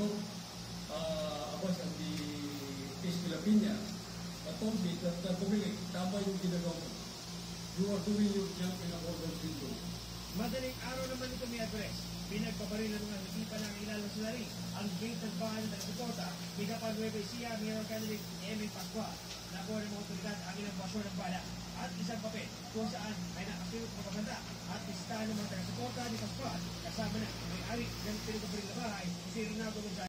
took Abbas and the Peace Philippines, but told me that Kumilik, tama yung ginagawa mo. You are doing your job in accordance with law. Madaling araw naman ito, Miagres. Pinagpaparilan ng natipa ng ilalang sila rin ang gate ng bahay ng Taga-Suporta. Ikapan Nueva Ecija, Mayor Candidate Emil Pascua. Nakuha ng mga otoridad ang ilang basyon ng bala at isang papel kung saan ay nakasulat ng propaganda at listahan ng mga Taga-Suporta ni Pascua. Kasama na ang may-ari ng pinagpaparilan na bahay, si Rinaldo Gonzalez.